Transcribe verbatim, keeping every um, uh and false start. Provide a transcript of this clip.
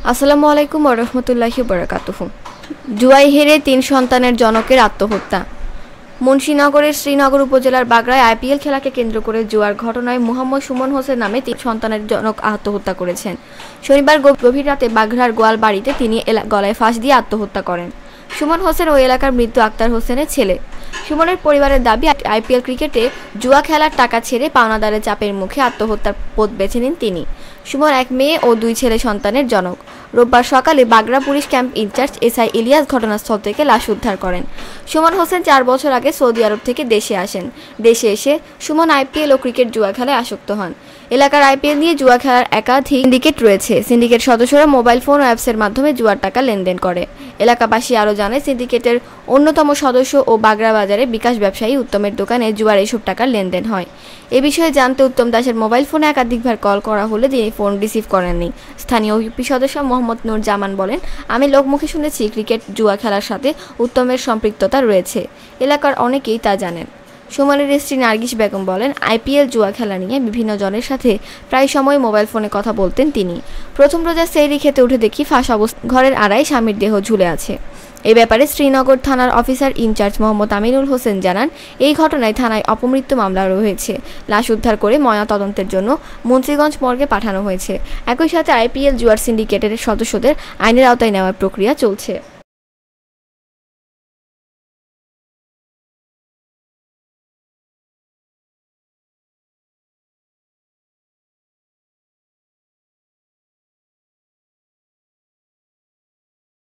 আসসালামু আলাইকুম ওয়া রাহমাতুল্লাহি ওয়া বারাকাতুহু। জুয়ায় হেরে তিন সন্তানের জনকের আত্মহত্যা। মুন্সিনগরের শ্রীনগর উপজেলার বাগড়ায় আইপিএল খেলাকে কেন্দ্র করে জুয়ার ঘটনায় মোহাম্মদ সুমন হোসেন নামে তিন সন্তানের জনক আত্মহত্যা করেছেন। শনিবার গভীর রাতে বাগড়ার গোয়ালবাড়িতে তিনি গলায় ফাঁস দিয়ে আত্মহত্যা করেন। সুমন হোসেন ওই এলাকার মৃত আক্তার হোসেনের ছেলে। সুমনের পরিবারের দাবি, আইপিএল ক্রিকেটে জুয়া খেলার টাকা ছেড়ে পাওনাদারের চাপের মুখে আত্মহত্যার পথ বেছে নেন তিনি। সুমন এক মেয়ে ও দুই ছেলে সন্তানের জনক। রোববার সকালে Bagra police camp incharge SI Ilias ঘটনাস্থল থেকে লাশ উদ্ধার করেন। সুমন হোসেন চার বছর আগে সৌদি আরব থেকে দেশে আসেন। দেশে এসে সুমন আইপিএল ও ক্রিকেট জুয়া খেলায় আসক্ত হন। এলাকার আইপিএল নিয়ে জুয়া খেলার একাধিক সিন্ডিকেট রয়েছে। সিন্ডিকেট সদস্যরা মোবাইল ফোন ও অ্যাপসের মাধ্যমে জুয়ার টাকা লেনদেন করে। এলাকাবাসী আরও জানায়, সিন্ডিকেটের অন্যতম সদস্য ও বাগড়া বাজারে বিকাশ ব্যবসায়ী উত্তমের দোকানে জুয়ার এইসব টাকার লেনদেন হয়। এ বিষয়ে জানতে উত্তম দাসের মোবাইল ফোনে একাধিকবার কল করা হলে তিনি ফোন রিসিভ করেননি। স্থানীয় ইউপি সদস্য মোহাম্মদ নূর জামান বলেন, আমি লোকমুখে শুনেছি ক্রিকেট জুয়া খেলার সাথে উত্তমের সম্পৃক্ততা রয়েছে। এলাকার অনেকেই তা জানেন। সুমনের স্ত্রী নার্গিস বেগম বলেন, আইপিএল জুয়া খেলা নিয়ে বিভিন্ন জনের সাথে প্রায় সময় মোবাইল ফোনে কথা বলতেন তিনি। প্রথম রোজা সেহরি খেতে উঠে দেখি ফাঁস অবস্থা ঘরের আড়ায় স্বামীর দেহ ঝুলে আছে। এ ব্যাপারে শ্রীনগর থানার অফিসার ইনচার্জ মোহাম্মদ আমিনুল হোসেন জানান, এই ঘটনায় থানায় অপমৃত্যু মামলা রয়েছে। লাশ উদ্ধার করে ময়না তদন্তের জন্য মুন্সিগঞ্জ মর্গে পাঠানো হয়েছে। একই সাথে আইপিএল জুয়ার সিন্ডিকেটের সদস্যদের আইনের আওতায় নেওয়ার প্রক্রিয়া চলছে।